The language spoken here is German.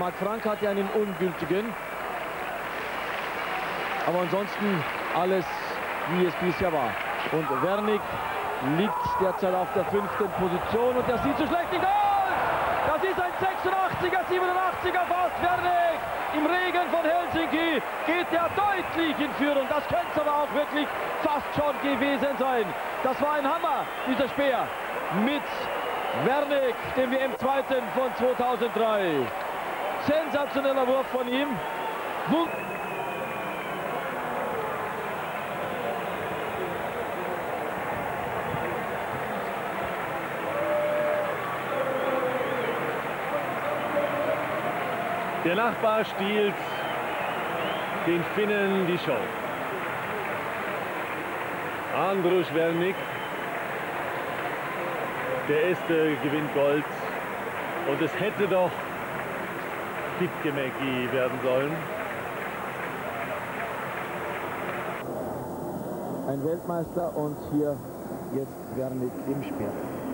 Marc Frank hatte einen ungültigen. Aber ansonsten alles, wie es bisher war. Und Wernig liegt derzeit auf der 5. Position und der sieht so schlecht nicht aus. Das ist ein 86er, 87er fast. Wernig im Regen von Helsinki geht er deutlich in Führung. Das könnte es aber auch wirklich fast schon gewesen sein. Das war ein Hammer, dieser Speer mit Wernig, dem WM-Zweiten von 2003. Sensationeller Wurf von ihm. Der Nachbar stiehlt den Finnen die Show. Andrus Wernig, der Erste, gewinnt Gold. Und es hätte doch Pitkämäki werden sollen. Ein Weltmeister und hier jetzt Wernig im Speer.